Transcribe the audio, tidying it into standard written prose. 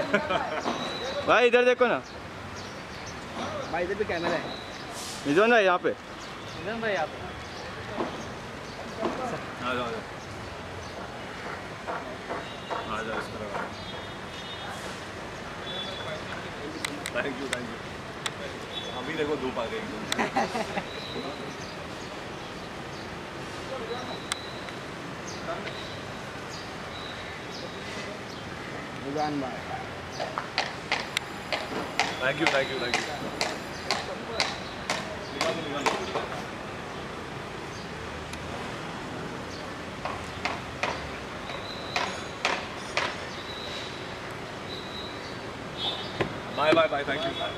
भाई इधर देखो ना भाई, इधर भी कैमरा है। निजोन भाई यहाँ पे। निजोन भाई, आप आ जाओ आ जाओ। थैंक यू अभी देखो धूप आ गई। निजान भाई, thank you bye thank you.